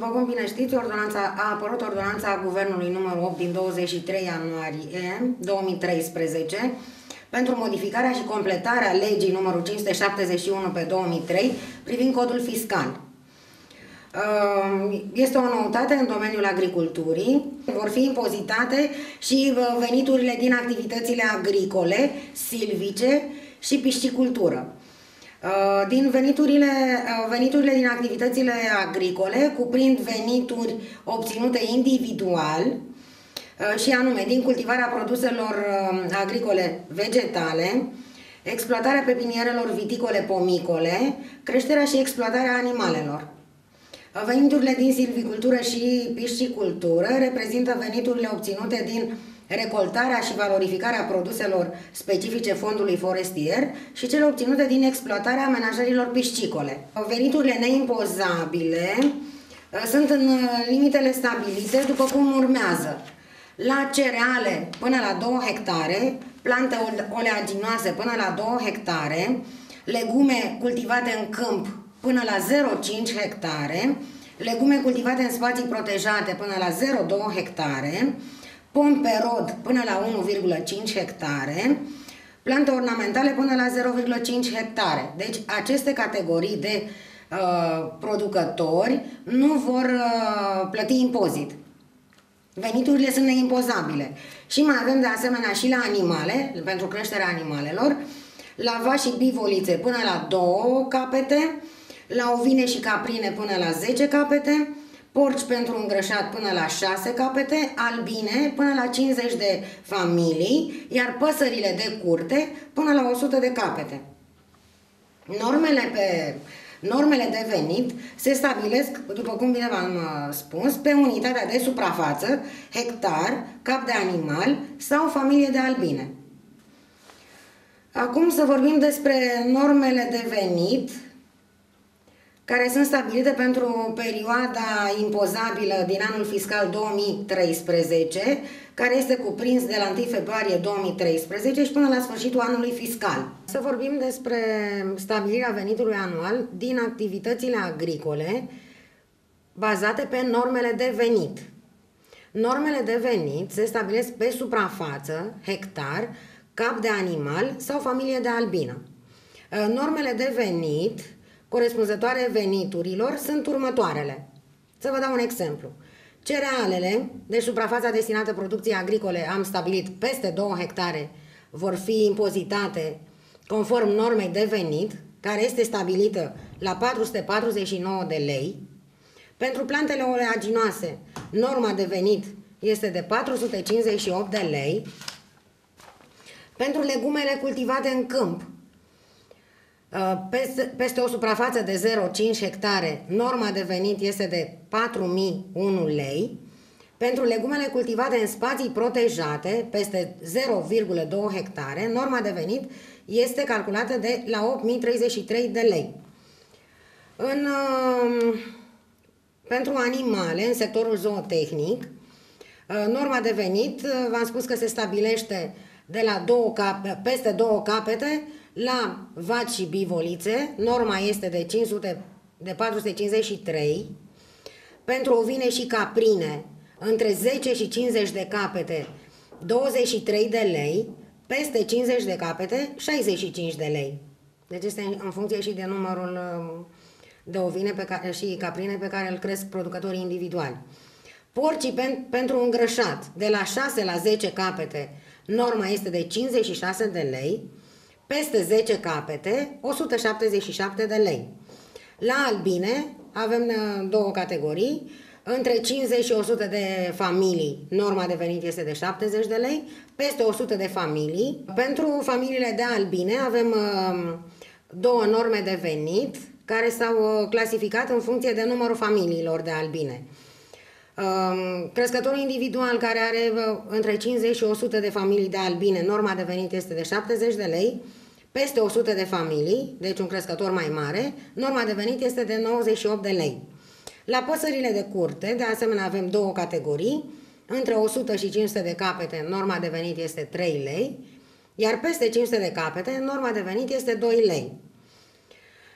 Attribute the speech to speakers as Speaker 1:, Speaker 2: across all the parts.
Speaker 1: După cum bine știți, a apărut ordonanța Guvernului numărul 8 din 23 ianuarie 2013 pentru modificarea și completarea legii numărul 571 pe 2003 privind codul fiscal. Este o noutate în domeniul agriculturii. Vor fi impozitate și veniturile din activitățile agricole, silvice și piscicultură. Din veniturile din activitățile agricole cuprind venituri obținute individual și anume din cultivarea produselor agricole vegetale, exploatarea pepinierelor viticole pomicole, creșterea și exploatarea animalelor. Veniturile din silvicultură și piscicultură reprezintă veniturile obținute din recoltarea și valorificarea produselor specifice fondului forestier și cele obținute din exploatarea amenajărilor piscicole. Veniturile neimpozabile sunt în limitele stabilite după cum urmează: la cereale până la 2 hectare, plante oleaginoase până la 2 hectare, legume cultivate în câmp până la 0,5 hectare, legume cultivate în spații protejate până la 0,2 hectare, pomi pe rod până la 1,5 hectare, plante ornamentale până la 0,5 hectare. Deci aceste categorii de producători nu vor plăti impozit. Veniturile sunt neimpozabile. Și mai avem de asemenea și la animale, pentru creșterea animalelor, la vaci și bivolițe până la 2 capete, la ovine și caprine până la 10 capete, porci pentru îngrășat până la 6 capete, albine până la 50 de familii, iar păsările de curte până la 100 de capete. Normele de venit se stabilesc, după cum bine v-am spus, pe unitatea de suprafață, hectar, cap de animal sau familie de albine. Acum să vorbim despre normele de venit care sunt stabilite pentru perioada impozabilă din anul fiscal 2013, care este cuprins de la 1 februarie 2013 și până la sfârșitul anului fiscal. Să vorbim despre stabilirea venitului anual din activitățile agricole bazate pe normele de venit. Normele de venit se stabilesc pe suprafață, hectar, cap de animal sau familie de albină. Normele de venit corespunzătoare veniturilor sunt următoarele. Să vă dau un exemplu. Cerealele, deci suprafața destinată producției agricole, am stabilit peste 2 hectare, vor fi impozitate conform normei de venit, care este stabilită la 449 de lei. Pentru plantele oleaginoase, norma de venit este de 458 de lei. Pentru legumele cultivate în câmp, peste o suprafață de 0,5 hectare, norma de venit este de 4.001 lei. Pentru legumele cultivate în spații protejate, peste 0,2 hectare, norma de venit este calculată de la 8.033 de lei. Pentru animale, în sectorul zootehnic, norma de venit, v-am spus că se stabilește de la peste 2 capete. La vaci și bivolițe, norma este de 453. Pentru ovine și caprine, între 10 și 50 de capete, 23 de lei. Peste 50 de capete, 65 de lei. Deci este în funcție și de numărul de ovine și caprine pe care îl cresc producătorii individuali. Porcii pentru îngrășat, de la 6 la 10 capete, norma este de 56 de lei. Peste 10 capete, 177 de lei. La albine avem 2 categorii. Între 50 și 100 de familii, norma de venit este de 70 de lei. Peste 100 de familii. Pentru familiile de albine avem 2 norme de venit care s-au clasificat în funcție de numărul familiilor de albine. Crescătorul individual care are între 50 și 100 de familii de albine, norma de venit este de 70 de lei. Peste 100 de familii, deci un crescător mai mare, norma de venit este de 98 de lei. La păsările de curte, de asemenea, avem 2 categorii. Între 100 și 500 de capete, norma de venit este 3 lei, iar peste 500 de capete, norma de venit este 2 lei.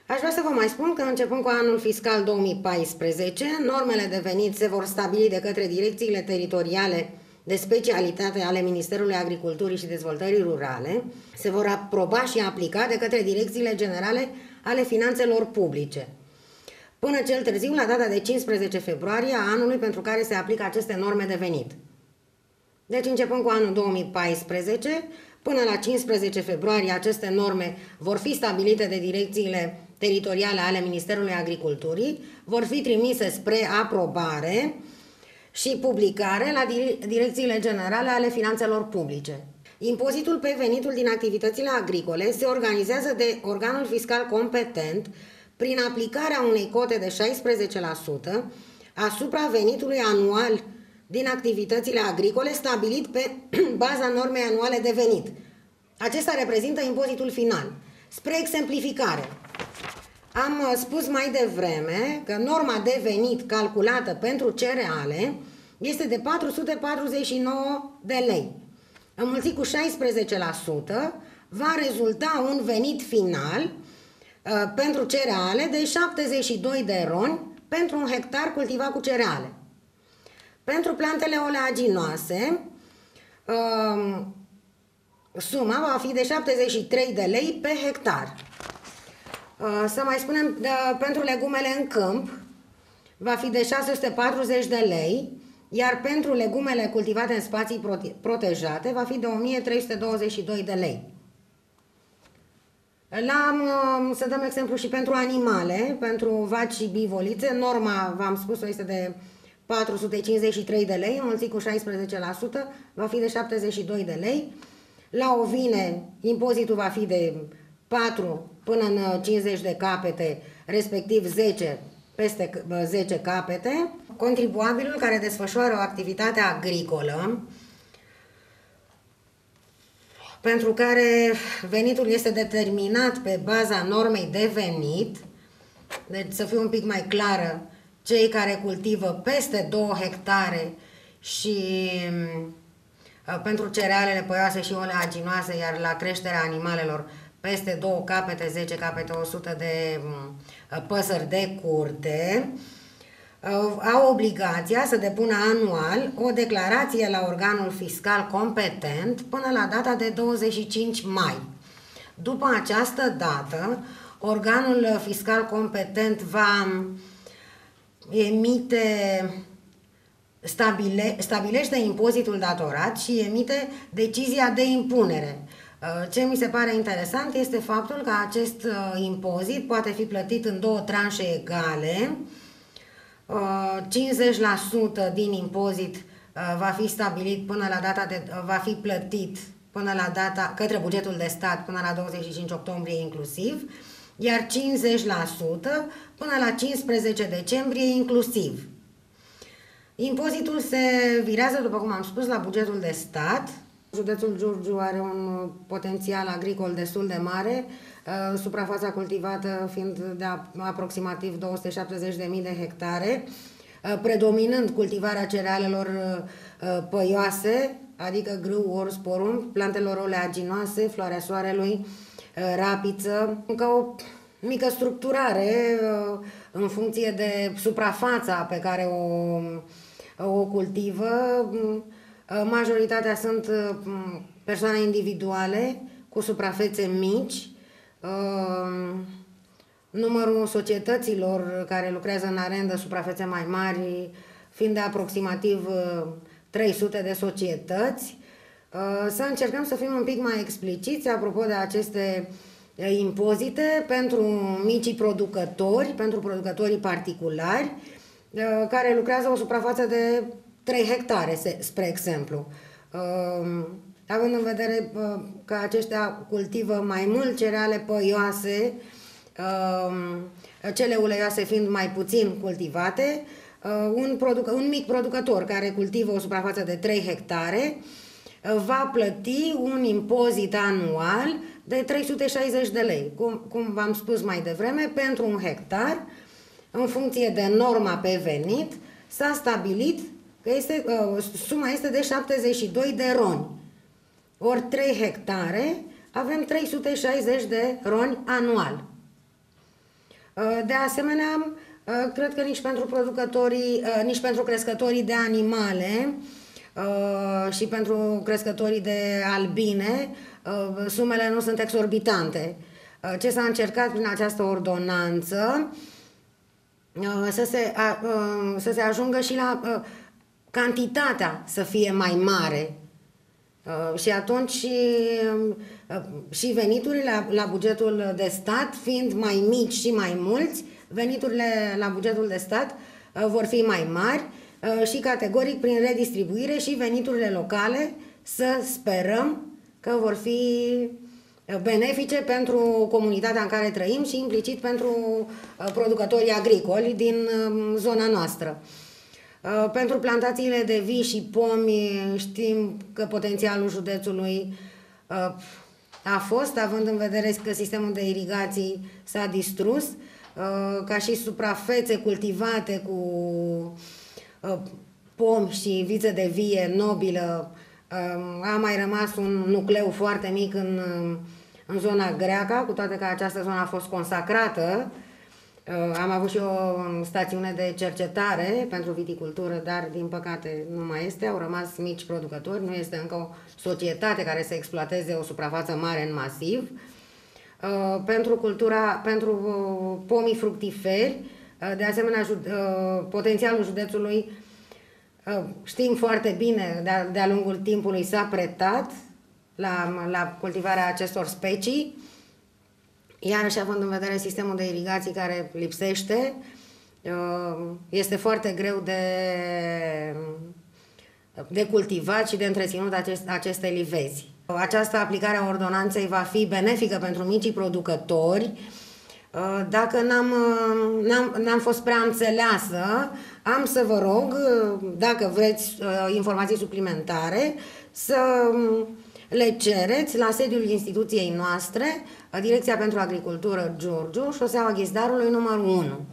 Speaker 1: Aș vrea să vă mai spun că începând cu anul fiscal 2014, normele de venit se vor stabili de către direcțiile teritoriale de specialitate ale Ministerului Agriculturii și Dezvoltării Rurale, se vor aproba și aplica de către direcțiile generale ale finanțelor publice, până cel târziu la data de 15 februarie a anului pentru care se aplică aceste norme de venit. Deci începând cu anul 2014, până la 15 februarie aceste norme vor fi stabilite de direcțiile teritoriale ale Ministerului Agriculturii, vor fi trimise spre aprobare și publicare la direcțiile generale ale finanțelor publice. Impozitul pe venitul din activitățile agricole se organizează de organul fiscal competent prin aplicarea unei cote de 16% asupra venitului anual din activitățile agricole stabilit pe baza normei anuale de venit. Acesta reprezintă impozitul final. Spre exemplificare, am spus mai devreme că norma de venit calculată pentru cereale este de 449 de lei. Înmulțit cu 16% va rezulta un venit final pentru cereale de 72 de roni pentru un hectar cultivat cu cereale. Pentru plantele oleaginoase, suma va fi de 73 de lei pe hectar. Să mai spunem, pentru legumele în câmp va fi de 640 de lei, iar pentru legumele cultivate în spații protejate va fi de 1322 de lei. Să dăm exemplu și pentru animale, pentru vaci și bivolițe, norma, v-am spus-o, este de 453 de lei, înmulțit cu 16%, va fi de 72 de lei. La ovine, impozitul va fi de 4 până în 50 de capete, respectiv 10 peste 10 capete. Contribuabilul care desfășoară o activitate agricolă pentru care venitul este determinat pe baza normei de venit, deci să fiu un pic mai clară, cei care cultivă peste 2 hectare și pentru cerealele păioase și oleaginoase, iar la creșterea animalelor peste 2 capete, 10 capete, 100 de păsări de curte, au obligația să depună anual o declarație la organul fiscal competent până la data de 25 mai. După această dată, organul fiscal competent va stabilește impozitul datorat și emite decizia de impunere. Ce mi se pare interesant este faptul că acest impozit poate fi plătit în 2 tranșe egale. 50% din impozit va fi stabilit până la data va fi plătit până la data către bugetul de stat până la 25 octombrie inclusiv, iar 50% până la 15 decembrie inclusiv. Impozitul se virează, după cum am spus, la bugetul de stat. Județul Giurgiu are un potențial agricol destul de mare, suprafața cultivată fiind de aproximativ 270.000 de hectare, predominând cultivarea cerealelor păioase, adică grâu, orz, porumb, plantelor oleaginoase, floarea soarelui, rapiță, încă o mică structurare în funcție de suprafața pe care o cultivă. Majoritatea sunt persoane individuale cu suprafețe mici. Numărul societăților care lucrează în arendă, suprafețe mai mari, fiind de aproximativ 300 de societăți. Să încercăm să fim un pic mai expliciți apropo de aceste impozite pentru micii producători, pentru producătorii particulari, care lucrează o suprafață de 3 hectare, spre exemplu. Având în vedere că aceștia cultivă mai mult cereale păioase, cele uleioase fiind mai puțin cultivate, un mic producător care cultivă o suprafață de 3 hectare va plăti un impozit anual de 360 de lei. Cum v-am spus mai devreme, pentru un hectar, în funcție de norma pe venit, s-a stabilit că suma este de 72 de roni. Ori 3 hectare, avem 360 de roni anual. De asemenea, cred că nici pentru producătorii, nici pentru crescătorii de animale și pentru crescătorii de albine, sumele nu sunt exorbitante. Ce s-a încercat prin această ordonanță să se ajungă și la cantitatea să fie mai mare. Și atunci și veniturile la bugetul de stat, fiind mai mici și mai mulți, veniturile la bugetul de stat vor fi mai mari și categoric prin redistribuire și veniturile locale să sperăm că vor fi benefice pentru comunitatea în care trăim și implicit pentru producătorii agricoli din zona noastră. Pentru plantațiile de vii și pomi știm că potențialul județului a fost, având în vedere că sistemul de irigații s-a distrus, ca și suprafețe cultivate cu pomi și viță de vie nobilă, a mai rămas un nucleu foarte mic în zona greacă, cu toate că această zonă a fost consacrată. Am avut și o stațiune de cercetare pentru viticultură, dar din păcate nu mai este, au rămas mici producători, nu este încă o societate care să exploateze o suprafață mare în masiv. Pentru pomii fructiferi, de asemenea, potențialul județului, știm foarte bine, de-a lungul timpului s-a pretat la cultivarea acestor specii. Iarăși, având în vedere sistemul de irigații care lipsește, este foarte greu de cultivat și de întreținut aceste livezi. Această aplicare a ordonanței va fi benefică pentru micii producători. Dacă n-am fost prea înțeleasă, am să vă rog, dacă vreți informații suplimentare, să le cereți la sediul instituției noastre, Direcția pentru Agricultură Giurgiu, șoseaua Ghizdarului numărul 1.